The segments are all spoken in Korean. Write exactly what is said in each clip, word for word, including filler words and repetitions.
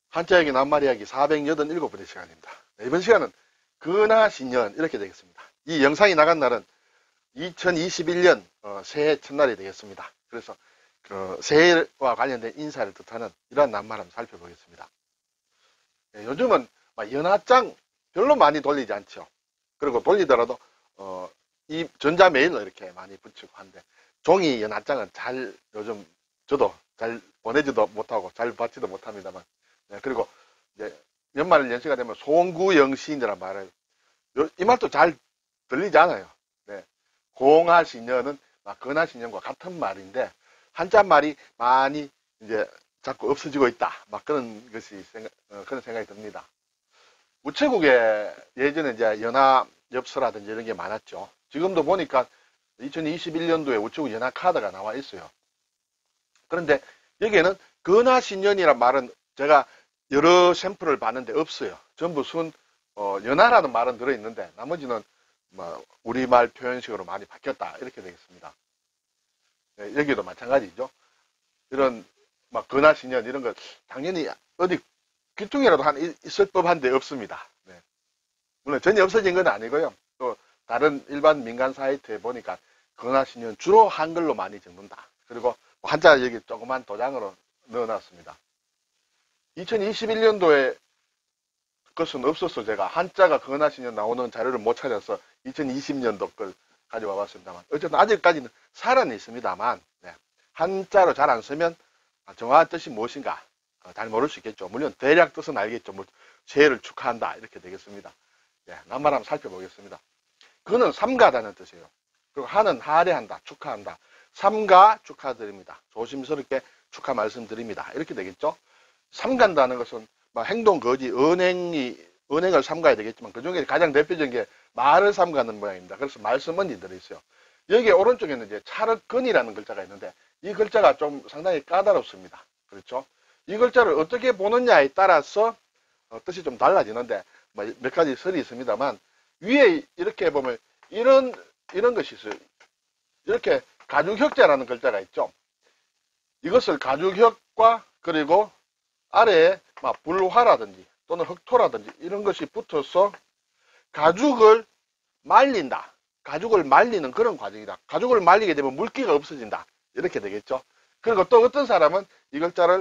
한자역이 낱말이야기 사백팔십칠 번째 시간입니다. 이번 시간은 근하신년 이렇게 되겠습니다. 이 영상이 나간 날은 이천이십일 년 어, 새해 첫날이 되겠습니다. 그래서 그 새해와 관련된 인사를 뜻하는 이러한 낱말 한번 살펴보겠습니다. 네, 요즘은 연하장 별로 많이 돌리지 않죠. 그리고 돌리더라도 어, 이 전자메일로 이렇게 많이 붙이고 하는데 종이 연하장은 잘 요즘 저도 잘 보내지도 못하고 잘 받지도 못합니다만, 네, 그리고 이제 연말 연시가 되면 송구영신이라는 말을 요, 이 말도 잘 들리지 않아요. 네, 공하신년은 근하신년과 같은 말인데 한자 말이 많이 이제 자꾸 없어지고 있다. 막 그런 것이 생각, 어, 그런 생각이 듭니다. 우체국에 예전에 이제 연합엽서라든지 이런 게 많았죠. 지금도 보니까 이천이십일 년도에 우체국 연합카드가 나와 있어요. 그런데 여기에는 근하신년이란 말은 제가 여러 샘플을 봤는데 없어요. 전부 순 어, 연하라는 말은 들어있는데 나머지는 뭐 우리말 표현식으로 많이 바뀌었다 이렇게 되겠습니다. 네, 여기도 마찬가지죠. 이런 막 근하신년 이런 거 당연히 어디 귀퉁이라도 한 있을 법한데 없습니다. 네. 물론 전혀 없어진 건 아니고요. 또 다른 일반 민간 사이트에 보니까 근하신년 주로 한글로 많이 적는다. 그리고 한자 여기 조그만 도장으로 넣어놨습니다. 이천이십일 년도에 그것은 없어서 제가 한자가 근하신년 나오는 자료를 못 찾아서 이천이십 년도 걸 가져와 봤습니다만 어쨌든 아직까지는 살아는 있습니다만, 네, 한자로 잘 안 쓰면 정확한 뜻이 무엇인가 잘 모를 수 있겠죠. 물론 대략 뜻은 알겠죠. 뭐 새해를 축하한다 이렇게 되겠습니다. 네, 낱말 한번 살펴보겠습니다. 그는 삼가다는 뜻이에요. 그리고 하는 할애한다, 축하한다. 삼가 축하드립니다. 조심스럽게 축하 말씀드립니다. 이렇게 되겠죠. 삼간다는 것은 막 행동, 거지, 언행이, 언행을 삼가야 되겠지만 그 중에 가장 대표적인 게 말을 삼가는 모양입니다. 그래서 말씀언이 들어있어요. 여기에 오른쪽에는 이제 차륵근이라는 글자가 있는데 이 글자가 좀 상당히 까다롭습니다. 그렇죠? 이 글자를 어떻게 보느냐에 따라서 어, 뜻이 좀 달라지는데 뭐 몇 가지 설이 있습니다만 위에 이렇게 보면 이런 이런 것이 있어요. 이렇게 가죽혁자라는 글자가 있죠. 이것을 가죽혁과 그리고 아래에 막 불화라든지 또는 흑토라든지 이런 것이 붙어서 가죽을 말린다. 가죽을 말리는 그런 과정이다. 가죽을 말리게 되면 물기가 없어진다. 이렇게 되겠죠. 그리고 또 어떤 사람은 이 글자를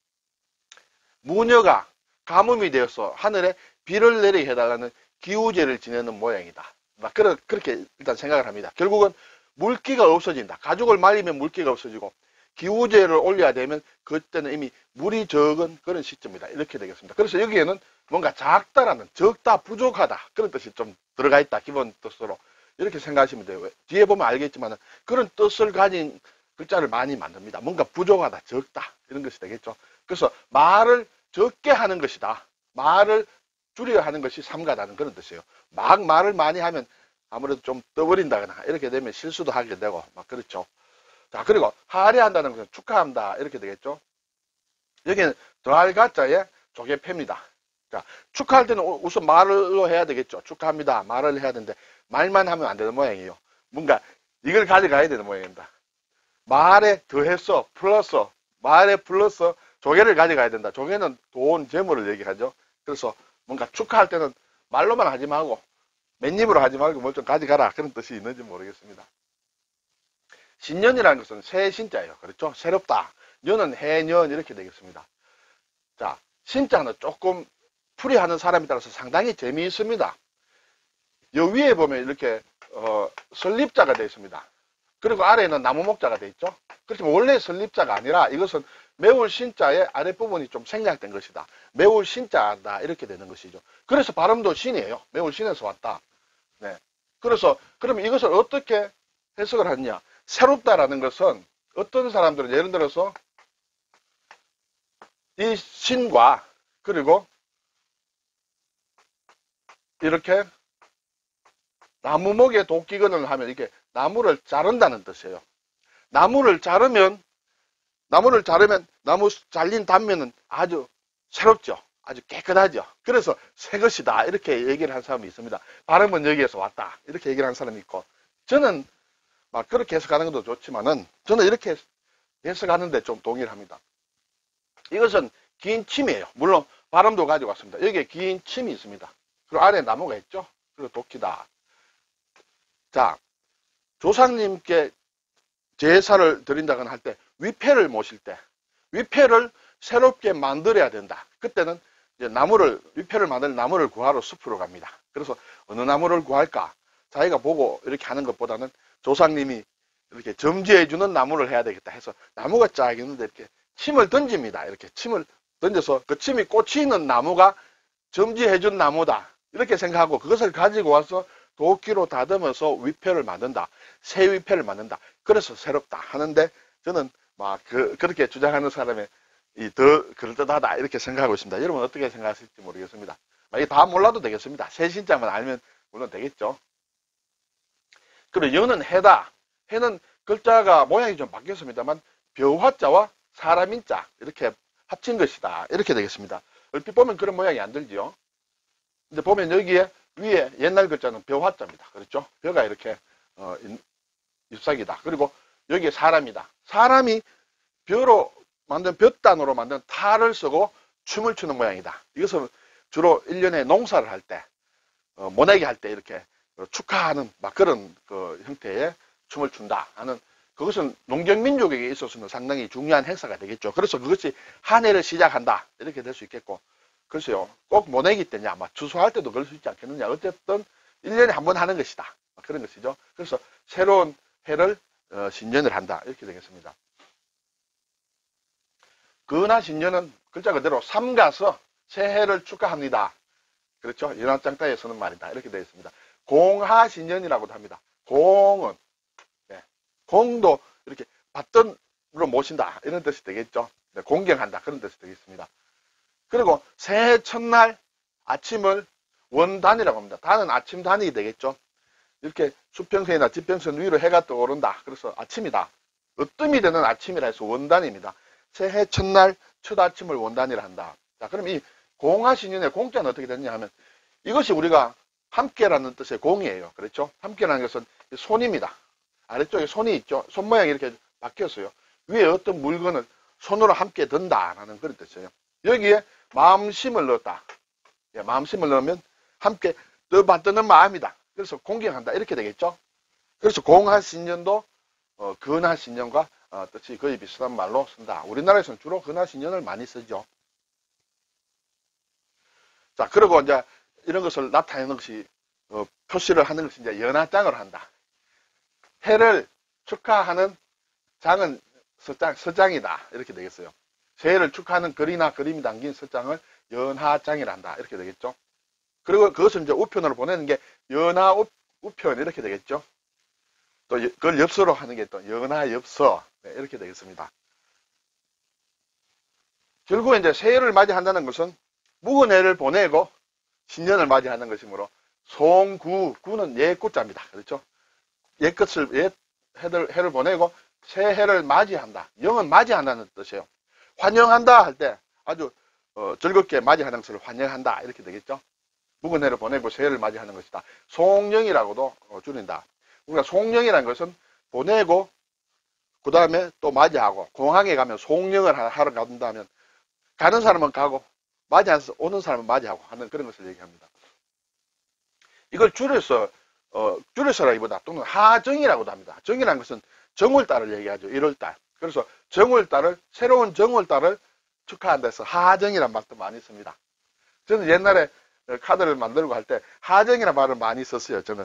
무녀가 가뭄이 되어서 하늘에 비를 내리게 해달라는 기우제를 지내는 모양이다. 막 그렇게 일단 생각을 합니다. 결국은 물기가 없어진다. 가죽을 말리면 물기가 없어지고 기우제를 올려야 되면 그때는 이미 물이 적은 그런 시점이다. 이렇게 되겠습니다. 그래서 여기에는 뭔가 작다라는, 적다, 부족하다 그런 뜻이 좀 들어가 있다. 기본 뜻으로 이렇게 생각하시면 돼요. 뒤에 보면 알겠지만 그런 뜻을 가진 글자를 많이 만듭니다. 뭔가 부족하다, 적다 이런 것이 되겠죠. 그래서 말을 적게 하는 것이다. 말을 줄여 하는 것이 삼가다는 그런 뜻이에요. 막 말을 많이 하면 아무래도 좀 떠버린다거나 이렇게 되면 실수도 하게 되고 막 그렇죠. 자, 그리고 할애한다는 것은 축하한다 이렇게 되겠죠. 여기는 더할 가자에 조개패입니다. 자, 축하할 때는 우선 말로 해야 되겠죠. 축하합니다. 말을 해야 되는데 말만 하면 안 되는 모양이에요. 뭔가 이걸 가져가야 되는 모양입니다. 말에 더해서 플러스, 말에 플러스 조개를 가져가야 된다. 조개는 돈, 재물을 얘기하죠. 그래서 뭔가 축하할 때는 말로만 하지 말고 맨입으로 하지 말고 뭘 좀 가져가라 그런 뜻이 있는지 모르겠습니다. 신년이라는 것은 새 신자예요. 그렇죠? 새롭다. 년은 해년 이렇게 되겠습니다. 자, 신자는 조금 풀이하는 사람에 따라서 상당히 재미있습니다. 요 위에 보면 이렇게 어, 설립자가 되어 있습니다. 그리고 아래에는 나무목자가 되어 있죠. 그렇지만 원래 설립자가 아니라 이것은 매울 신자의 아랫부분이 좀 생략된 것이다. 매울 신자다 이렇게 되는 것이죠. 그래서 발음도 신이에요. 매울 신에서 왔다. 네. 그래서 그러면 이것을 어떻게 해석을 하느냐. 새롭다라는 것은 어떤 사람들은 예를 들어서 이 신과 그리고 이렇게 나무목에 도끼근을 하면 이렇게 나무를 자른다는 뜻이에요. 나무를 자르면 나무를 자르면 나무 잘린 단면은 아주 새롭죠. 아주 깨끗하죠. 그래서 새 것이다 이렇게 얘기를 한 사람이 있습니다. 발음은 여기에서 왔다 이렇게 얘기를 한 사람이 있고 저는 막 그렇게 해석하는 것도 좋지만은 저는 이렇게 해석하는데 좀 동의를 합니다. 이것은 긴 침이에요. 물론 바람도 가지고 왔습니다. 여기에 긴 침이 있습니다. 그리고 아래에 나무가 있죠. 그리고 도끼다. 자, 조상님께 제사를 드린다거나 할 때 위패를 모실 때 위패를 새롭게 만들어야 된다. 그때는 이제 나무를 위패를 만들 나무를 구하러 숲으로 갑니다. 그래서 어느 나무를 구할까? 자기가 보고 이렇게 하는 것보다는 조상님이 이렇게 점지해 주는 나무를 해야 되겠다 해서 나무가 쫙 있는데 이렇게 침을 던집니다. 이렇게 침을 던져서 그 침이 꽂혀 있는 나무가 점지해 준 나무다. 이렇게 생각하고 그것을 가지고 와서 도끼로 다듬어서 위패를 만든다. 새 위패를 만든다. 그래서 새롭다 하는데 저는 막 그, 그렇게 주장하는 사람의 이 더 그럴듯하다 이렇게 생각하고 있습니다. 여러분 어떻게 생각하실지 모르겠습니다. 이게 다 몰라도 되겠습니다. 새 신자만 알면 물론 되겠죠. 그리고 여는 해다. 해는 글자가 모양이 좀 바뀌었습니다만 벼화자와 사람인자 이렇게 합친 것이다. 이렇게 되겠습니다. 얼핏 보면 그런 모양이 안 들죠. 근데 보면 여기에 위에 옛날 글자는 벼화자입니다. 그렇죠? 벼가 이렇게 어, 잎사귀다. 그리고 여기에 사람이다. 사람이 벼로 만든 볕단으로 만든 탈을 쓰고 춤을 추는 모양이다. 이것은 주로 일 년에 농사를 할 때, 어, 모내기 할 때 이렇게 축하하는 막 그런 그 형태의 춤을 춘다 하는 그것은 농경민족에게 있어서는 상당히 중요한 행사가 되겠죠. 그래서 그것이 한 해를 시작한다. 이렇게 될 수 있겠고. 글쎄요. 꼭 모내기 때냐, 아마 추수할 때도 그럴 수 있지 않겠느냐. 어쨌든 일 년에 한 번 하는 것이다. 그런 것이죠. 그래서 새로운 해를 어, 신년을 한다. 이렇게 되겠습니다. 근하 신년은 글자 그대로 삼가서 새해를 축하합니다. 그렇죠? 연합장따에 쓰는 말이다. 이렇게 되어 있습니다. 공하 신년이라고도 합니다. 공은 네. 공도 이렇게 받던으로 모신다. 이런 뜻이 되겠죠. 네. 공경한다. 그런 뜻이 되겠습니다. 그리고 새해 첫날 아침을 원단이라고 합니다. 단은 아침 단이 되겠죠. 이렇게 수평선이나 지평선 위로 해가 떠오른다. 그래서 아침이다. 으뜸이 되는 아침이라 해서 원단입니다. 새해 첫날 첫 아침을 원단이라 한다. 자, 그럼 이 공하신년의 공자는 어떻게 됐냐 하면 이것이 우리가 함께라는 뜻의 공이에요. 그렇죠? 함께라는 것은 손입니다. 아래쪽에 손이 있죠. 손 모양이 이렇게 바뀌었어요. 위에 어떤 물건을 손으로 함께 든다라는 그런 뜻이에요. 여기에 마음심을 넣었다. 예, 마음심을 넣으면 함께 받드는 마음이다. 그래서 공경한다. 이렇게 되겠죠. 그래서 공하신년도 어, 근하신년과 어, 뜻이 거의 비슷한 말로 쓴다. 우리나라에서는 주로 근하신년을 많이 쓰죠. 자, 그리고 이제 이런 것을 나타내는 것이 어, 표시를 하는 것이 이제 연하장을 한다. 해를 축하하는 장은 서장, 서장이다. 이렇게 되겠어요. 새해를 축하하는 글이나 그림이 담긴 서장을 연하장이라 한다. 이렇게 되겠죠. 그리고 그것을 이제 우편으로 보내는 게 연하 우편 이렇게 되겠죠. 또 그걸 엽서로 하는 게 또 연하엽서 네, 이렇게 되겠습니다. 결국 이제 새해를 맞이한다는 것은 묵은 해를 보내고 신년을 맞이하는 것이므로 송구, 구는 옛구자입니다. 그렇죠? 옛것을 옛 해를, 해를 보내고 새해를 맞이한다. 영은 맞이한다는 뜻이에요. 환영한다 할 때 아주 어, 즐겁게 맞이하는 것을 환영한다 이렇게 되겠죠. 묵은 해를 보내고 새해를 맞이하는 것이다. 송영이라고도 어, 줄인다. 우리가 송영이라는 것은 보내고 그 다음에 또 맞이하고 공항에 가면 송영을 하러 간다면 가는 사람은 가고 맞이해서 오는 사람은 맞이하고 하는 그런 것을 얘기합니다. 이걸 줄여서 어, 줄여서라기보다 또는 하정이라고도 합니다. 정이라는 것은 정월달을 얘기하죠. 일월달. 그래서 정월달을 새로운 정월달을 축하한다 해서 하정이라는 말도 많이 씁니다. 저는 옛날에 카드를 만들고 할 때 하정이라는 말을 많이 썼어요. 저는.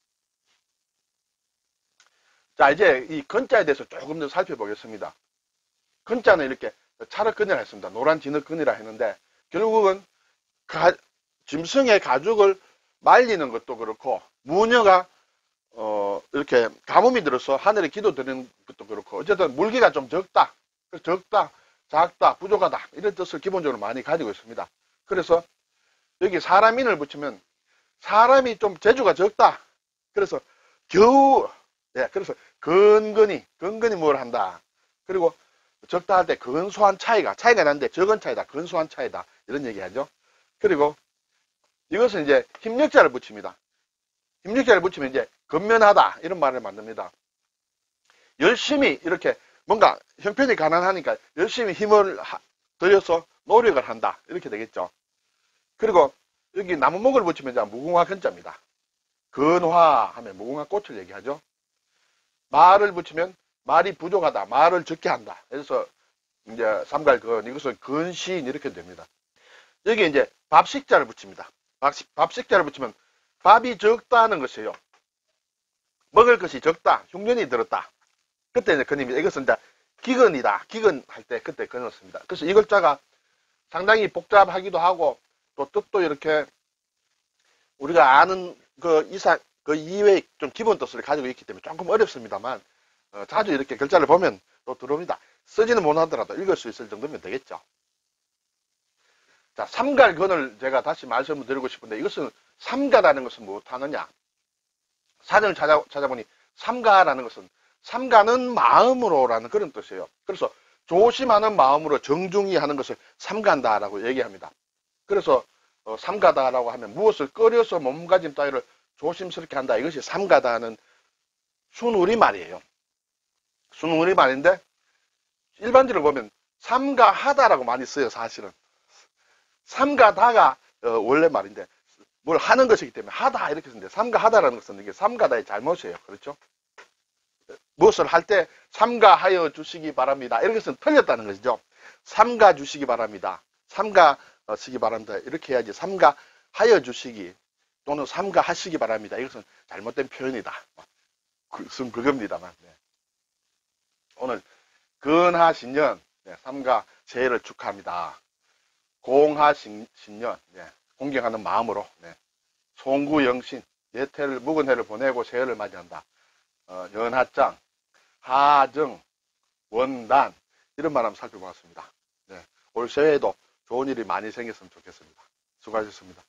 자, 이제 이 건자에 대해서 조금 더 살펴보겠습니다. 건자는 이렇게 차르근이라 했습니다. 노란 진흙근이라 했는데 결국은 가, 짐승의 가죽을 말리는 것도 그렇고 무녀가 어, 이렇게 가뭄이 들어서 하늘에 기도 드리는 것도 그렇고 어쨌든 물기가 좀 적다, 적다, 작다, 부족하다 이런 뜻을 기본적으로 많이 가지고 있습니다. 그래서 여기 사람인을 붙이면 사람이 좀 재주가 적다. 그래서 겨우 예, 그래서 근근히 근근히 뭘 한다. 그리고 적다 할 때 근소한 차이가 차이가 나는데 적은 차이다, 근소한 차이다 이런 얘기하죠. 그리고 이것은 이제 힘력자를 붙입니다. 힘력자를 붙이면 이제 근면하다 이런 말을 만듭니다. 열심히 이렇게 뭔가 형편이 가난하니까 열심히 힘을 들여서 노력을 한다. 이렇게 되겠죠. 그리고 여기 나무목을 붙이면 이제 무궁화 근자입니다. 근화 하면 무궁화 꽃을 얘기하죠. 말을 붙이면 말이 부족하다. 말을 적게 한다. 그래서 이제 삼갈근, 이것은 근시인 이렇게 됩니다. 여기 이제 밥식자를 붙입니다. 밥식, 밥식자를 붙이면 밥이 적다는 것이에요. 먹을 것이 적다. 흉년이 들었다. 그때 이제 근입니다. 이것은 이제 기근이다. 기근 할 때 그때 근을 씁니다. 그래서 이 글자가 상당히 복잡하기도 하고 또 뜻도 이렇게 우리가 아는 그 이상, 그 이외의 좀 기본 뜻을 가지고 있기 때문에 조금 어렵습니다만 어, 자주 이렇게 글자를 보면 또 들어옵니다. 쓰지는 못하더라도 읽을 수 있을 정도면 되겠죠. 자, 삼갈근을 제가 다시 말씀을 드리고 싶은데 이것은 삼가라는 것은 무엇하느냐. 사전을 찾아, 찾아보니 삼가라는 것은 삼가는 마음으로라는 그런 뜻이에요. 그래서 조심하는 마음으로 정중히 하는 것을 삼간다라고 얘기합니다. 그래서 어, 삼가다라고 하면 무엇을 끓여서 몸가짐 따위를 조심스럽게 한다. 이것이 삼가다는 순우리말이에요. 순우리말인데 일반적으로 보면 삼가하다라고 많이 써요. 사실은 삼가다가 어, 원래 말인데 뭘 하는 것이기 때문에 하다 이렇게 쓰는데 삼가하다라는 것은 이게 삼가다의 잘못이에요. 그렇죠? 무엇을 할 때 삼가하여 주시기 바랍니다. 이렇게 해서 틀렸다는 것이죠. 삼가 주시기 바랍니다. 삼가시기 바랍니다. 이렇게 해야지 삼가하여 주시기 또는 삼가하시기 바랍니다. 이것은 잘못된 표현이다. 그것은 그겁니다만. 네. 오늘 근하신년 네, 삼가 새해를 축하합니다. 공하신년 네, 공경하는 마음으로 네, 송구영신 예태를 묵은 해를 보내고 새해를 맞이한다. 어, 연하장, 하정, 원단 이런 말 한번 살펴보았습니다. 네, 올 새해에도 좋은 일이 많이 생겼으면 좋겠습니다. 수고하셨습니다.